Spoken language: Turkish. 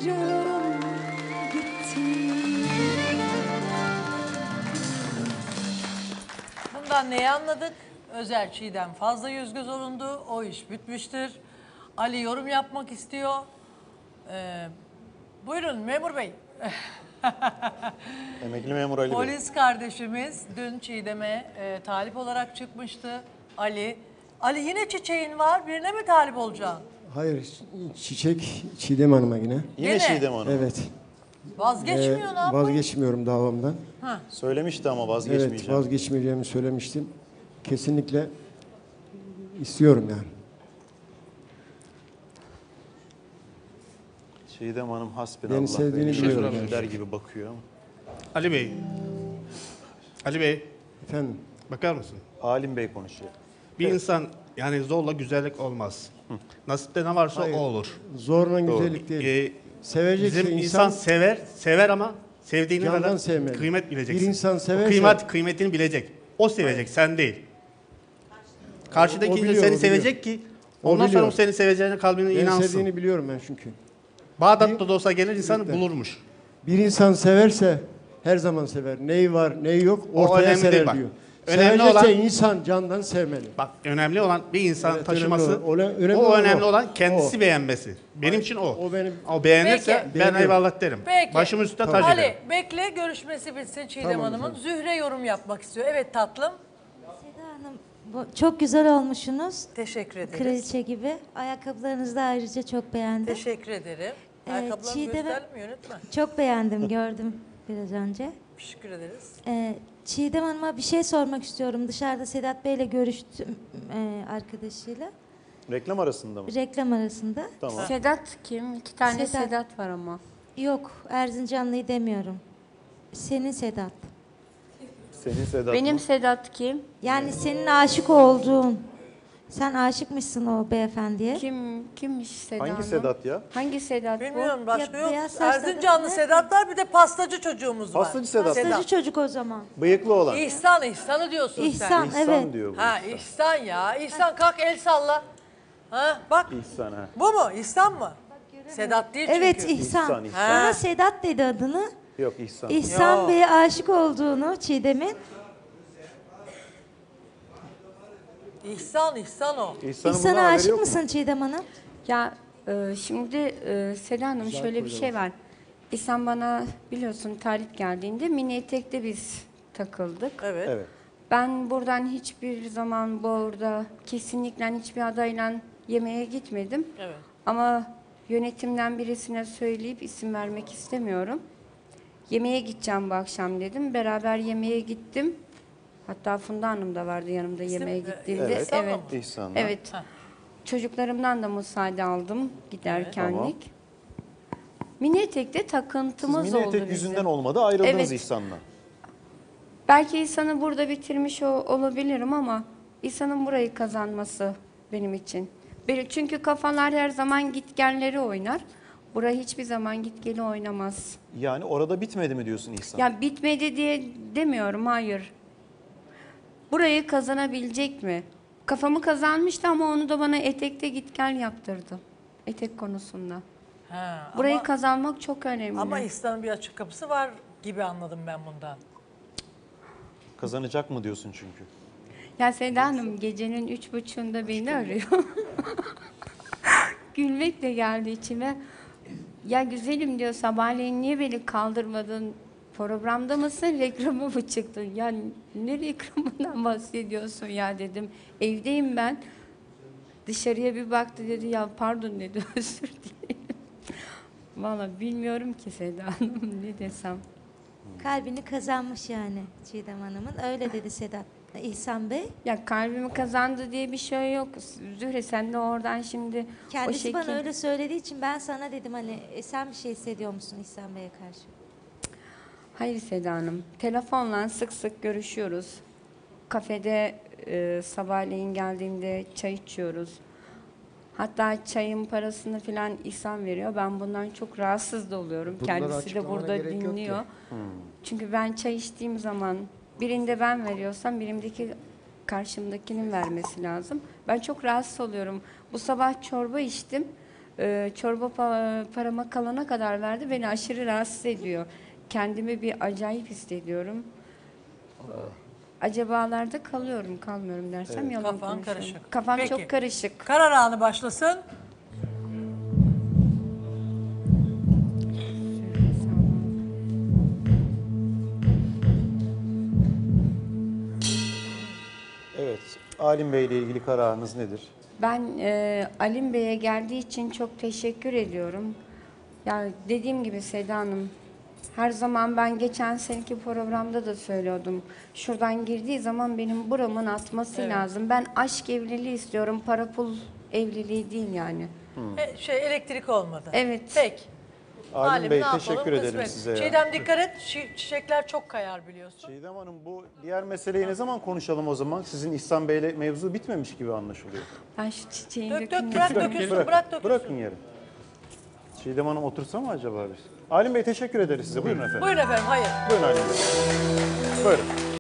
arıyorum gitti. Bundan neyi anladık? Özel Çiğdem fazla yüz göz olundu. O iş bitmiştir. Ali yorum yapmak istiyor. Buyurun memur bey. Emekli memur Ali Bey. Polis kardeşimiz dün Çiğdem'e talip olarak çıkmıştı. Ali. Ali yine çiçeğin var. Birine mi talip olacaksın? Hayır, çiçek Çiğdem Hanım'a yine. Yine Gene. Çiğdem Hanım. Evet. Vazgeçmiyor ne yapayım? Vazgeçmiyorum davamdan. Söylemişti ama Evet, vazgeçmeyeceğim. vazgeçmeyeceğimi söylemiştim. Kesinlikle istiyorum yani. Çiğdem Hanım hasbinallah. Beni sevdiğini beni biliyorum der yani. gibi bakıyor ama. Ali Bey. Ali Bey, Efendim, bakar mısın? Halim Bey konuşuyor. Bir insan yani zorla güzellik olmaz. Nasipte ne varsa hayır, o olur. zorla güzellik değil. Ee, Sevecekse bizim insan sever ama sevdiğini Candan kadar sevmeli. kıymet bileceksin. Bir insan severse- Kıymetini bilecek. O sevecek, sen değil. Karşıdaki O insan biliyor, seni o sevecek ki O ondan sonra o biliyor. seni seveceğine kalbine beni inansın. sevdiğini biliyorum ben çünkü. Bağdat'ta da olsa gelir insanı bulurmuş. Bir insan severse her zaman sever. Neyi var, neyi yok O ortaya önemli serer değil bak. diyor. Önemli Sevecekse olan- insan candan sevmeli. Bak önemli olan bir insan Evet, taşıması, önemli olan- önemli o olan önemli o. olan kendisi O. beğenmesi. Benim için o. O benim- O beğenirse Peki. ben Beğeniyorum. eyvallah derim. Peki. Başımın üstüne Tamam. tac ederim. Ali bekle görüşmesi bitsin Çiğdem Tamam, Hanım'ın. tamam. Zühre yorum yapmak istiyor. Evet tatlım. Seda Hanım, çok güzel olmuşsunuz. Teşekkür ederiz. Kraliçe gibi. Ayakkabılarınızı da ayrıca çok beğendim. Teşekkür ederim. Ayakkabılarını Çiğdem'e- gösterelim mi yönetmen? Çok beğendim, gördüm biraz önce. Teşekkür ederiz. Çiğdem Hanım'a bir şey sormak istiyorum. Dışarıda Sedat Bey'le görüştüm arkadaşıyla. Reklam arasında mı? Reklam arasında. Tamam. Sedat kim? İki tane Sedat. Sedat var ama. Yok, Erzincanlı'yı demiyorum. Senin Sedat. Senin Sedat Benim mı? Sedat kim? Yani senin aşık olduğun. Sen aşıkmışsın o beyefendiye. Kimmiş Sedat Hangi Hanım? Sedat ya? Hangi Sedat Bilmiyorum başka Ya, yok. beyaz saçlı Erzincanlı adam Sedatlar bir de pastacı çocuğumuz var. Pastacı Sedat. Pastacı çocuk o zaman. Bıyıklı olan. İhsan'ı diyorsun sen. İhsan, İhsan evet. diyor bu. Ha İhsan ya. İhsan kalk el salla. Ha bak. İhsan ha. Bu mu? İhsan mı? Sedat değil çünkü. Evet İhsan. İhsan, İhsan. Bana Sedat dedi adını. Yok İhsan. İhsan Yo. Bey'e aşık olduğunu Çiğdem'in. İhsan o. İhsan'ın bundan İhsan'a haberi aşık yok mu? mısın Çiğdem Hanım? Ya şimdi Seda Hanım şöyle bir şey var. İhsan bana biliyorsun talip geldiğinde mini etekte biz takıldık. Evet. Evet. Ben buradan hiçbir zaman burada kesinlikle hiçbir adayla yemeğe gitmedim. Evet. Ama yönetimden birisine söyleyip isim vermek istemiyorum. Yemeğe gideceğim bu akşam dedim. Beraber yemeğe gittim. Hatta Funda Hanım da vardı yanımda yemeğe gittiğimde. Evet. İhsan'la Evet. mı? İhsan'la. Evet. Ha. Çocuklarımdan da müsaade aldım giderkenlik. Tamam. Mini etekte Siz takıntımız mini oldu etek bizim. yüzünden olmadı ayrıldınız Evet. İhsan'la. Belki İhsan'ı burada bitirmiş olabilirim ama İhsan'ın burayı kazanması benim için. Çünkü kafalar her zaman gitgelleri oynar. Burayı hiçbir zaman gitgeli oynamaz. Yani orada bitmedi mi diyorsun İhsan? Ya bitmedi diye demiyorum, hayır. Burayı kazanabilecek mi? Kafamı kazanmıştı ama onu da bana etekte gitgel yaptırdı. Etek konusunda. Ha, Burayı ama, kazanmak çok önemli. ama İhsan'ın bir açık kapısı var gibi anladım ben bundan. Kazanacak mı diyorsun çünkü? Ya Seda Hanım gecenin 3.30'unda beni arıyor. Gülmek de geldi içime. Ya güzelim diyor, sabahleyin niye beni kaldırmadın? Programda mısın, reklama mı çıktın? Ya ne reklamından bahsediyorsun ya dedim. Evdeyim ben. Dışarıya bir baktı dedi, ya pardon dedi, özür dilerim. Valla bilmiyorum ki Seda Hanım, ne desem. Kalbini kazanmış yani Çiğdem Hanım'ın. Öyle dedi Sedat. İhsan Bey. Ya kalbimi kazandı diye bir şey yok. Zühre sen de oradan şimdi Kendisi o bana şekil... öyle söylediği için ben sana dedim hani sen bir şey hissediyor musun İhsan Bey'e karşı? Hayır Seda Hanım. Telefonla sık sık görüşüyoruz. Kafede sabahleyin geldiğimde çay içiyoruz. Hatta çayın parasını falan İhsan veriyor. Ben bundan çok rahatsız da oluyorum. Bunları Kendisi de açıklamana burada gerek yok ki. dinliyor. Çünkü ben çay içtiğim zaman birinde ben veriyorsam birimdeki karşımdakinin vermesi lazım. Ben çok rahatsız oluyorum. Bu sabah çorba içtim. Çorba parama kalana kadar verdi. Beni aşırı rahatsız ediyor. Kendimi bir acayip hissediyorum. Acabalarda kalıyorum, kalmıyorum dersem yalan Kafan konuşuyorum. karışık. Kafam Peki. çok karışık. Karar anı başlasın. Evet. Alim Bey ile ilgili kararınız nedir? Ben Alim Bey'e geldiği için çok teşekkür ediyorum. Yani dediğim gibi Seda Hanım, her zaman ben geçen seneki programda da söylüyordum. Şuradan girdiği zaman benim buramın atması lazım. Ben aşk evliliği istiyorum, para pul evliliği değil yani. Elektrik olmadı. Evet. Peki. Alim Bey ne yapalım? teşekkür ederim Kısmet. size ya. Çiğdem dikkat et. Çiçekler çok kayar biliyorsun. Çiğdem Hanım bu diğer meseleyi ne zaman konuşalım o zaman? Sizin İhsan Bey'le mevzu bitmemiş gibi anlaşılıyor. Ben şu çiçeğin Dök dökümünü... bırak dökülsün, bırak dökülsün. Bırakın yere. Çiğdem Hanım otursa mı acaba biz? Alim Bey teşekkür ederiz size. Buyurun efendim. Buyurun efendim, hayır. Buyurun Alim Bey. Buyurun.